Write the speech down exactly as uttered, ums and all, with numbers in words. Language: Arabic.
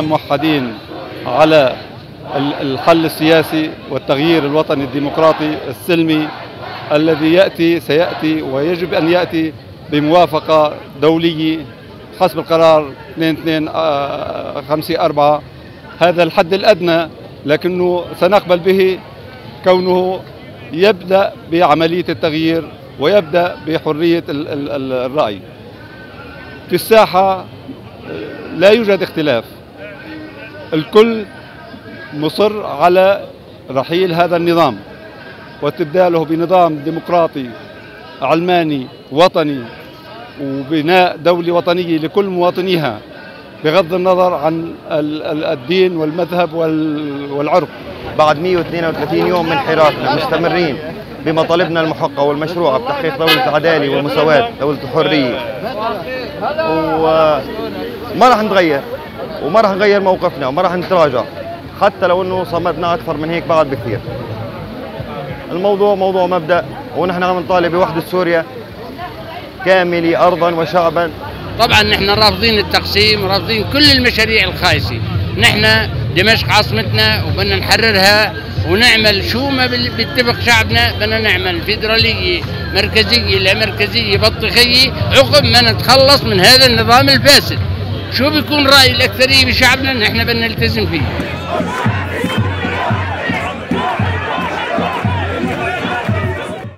موحدين على الحل السياسي والتغيير الوطني الديمقراطي السلمي الذي يأتي سيأتي ويجب أن يأتي بموافقة دولية حسب القرار اثنين اثنين خمسة أربعة. هذا الحد الأدنى، لكنه سنقبل به كونه يبدأ بعملية التغيير ويبدأ بحرية الرأي. في الساحة لا يوجد اختلاف، الكل مصر على رحيل هذا النظام واستبداله بنظام ديمقراطي علماني وطني وبناء دولة وطنية لكل مواطنيها بغض النظر عن الدين والمذهب والعرق. بعد مئة واثنين وثلاثين يوم من حراكنا مستمرين بمطالبنا المحققة والمشروعة بتحقيق دولة العدالة والمساواة، دولة الحرية، وما راح نتغير وما راح نغير موقفنا وما راح نتراجع حتى لو انه صمدنا اكثر من هيك بعد بكثير. الموضوع موضوع مبدأ، ونحن عم نطالب بوحدة سوريا كاملة أرضا وشعبا. طبعا نحن رافضين التقسيم ورافضين كل المشاريع الخايسة. نحن دمشق عاصمتنا وبدنا نحررها ونعمل شو ما بيتفق شعبنا. بدنا نعمل فيدرالية مركزية لا مركزية بطيخية عقب ما نتخلص من هذا النظام الفاسد. شو بيكون رأي الأكثرية بشعبنا نحن بدنا نلتزم فيه.